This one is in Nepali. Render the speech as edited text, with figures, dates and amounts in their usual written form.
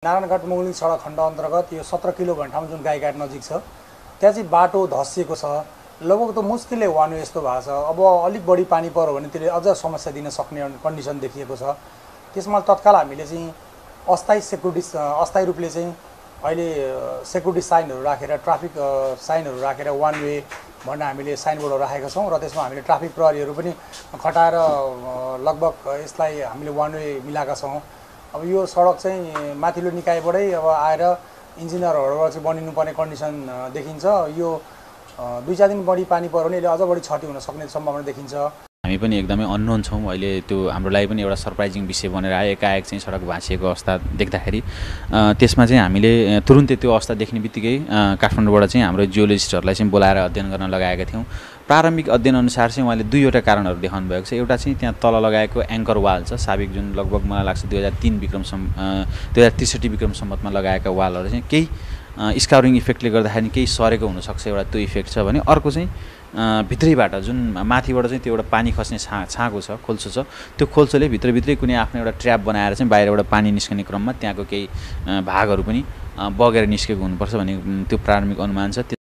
नारायणघाट मुगलिङ सडक खण्ड अन्तर्गत यो 17 किलोमिटर ठाउँमा जुन गाईघाट नजिक छ त्यहाँ चाहिँ बाटो धसिएको छ। लगभग त मुस्किलले वान वे यस्तो भएको छ। अब अलिक बढी पानी पर्यो भने त्यसले अझ समस्या दिन सक्ने कन्डिसन देखिएको छ। त्यसमा तत्काल हामीले चाहिँ अस्थायी रूपले चाहिँ अहिले सेक्युरिटी साइनहरू राखेर ट्राफिक साइनहरू राखेर वान वे भनेर हामीले साइनबोर्डहरू राखेका छौँ र त्यसमा हामीले ट्राफिक प्रहरीहरू पनि खटाएर लगभग यसलाई हामीले वान वे मिलाएका छौँ। अब यो सडक चाहिँ माथिल्लो निकायबाटै अब आएर इन्जिनियरहरूबाट चाहिँ बनिनुपर्ने कन्डिसन देखिन्छ। यो 2-4 दिन बढी पानी पर्यो भने यसले अझ बढी क्षति हुन सक्ने सम्भावना देखिन्छ। हामी पनि एकदमै अननोन छौँ। अहिले त्यो हाम्रो लागि पनि एउटा सरप्राइजिङ विषय बनेर आयो। एकाएक चाहिँ सडक भाँसिएको अवस्था देख्दाखेरि त्यसमा चाहिँ हामीले तुरुन्तै त्यो अवस्था देख्ने बित्तिकै काठमाडौँबाट चाहिँ हाम्रो जियोलोजिस्टहरूलाई चाहिँ बोलाएर अध्ययन गर्न लगाएका थियौँ। प्रारम्भिक अध्ययन अनुसार चाहिँ उहाँले दुईवटा कारणहरू देखाउनु भएको छ। एउटा चाहिँ त्यहाँ तल लगाएको एङ्कर वाल छ साबिक, जुन लगभग मलाई लाग्छ 2063 विक्रम सम्मतमा लगाएका वालहरू चाहिँ केही स्काउरिङ इफेक्टले गर्दाखेरि केही सरेको हुनसक्छ, एउटा त्यो इफेक्ट छ भने अर्को चाहिँ भित्रैबाट जुन माथिबाट चाहिँ त्यो एउटा पानी खस्ने छाँको छ, खोल्सो छ, त्यो खोल्सोले भित्रभित्रै कुनै आफ्नो एउटा ट्र्याप बनाएर चाहिँ बाहिरबाट पानी निस्कने क्रममा त्यहाँको केही भागहरू पनि बगेर निस्केको हुनुपर्छ भन्ने त्यो प्रारम्भिक अनुमान छ।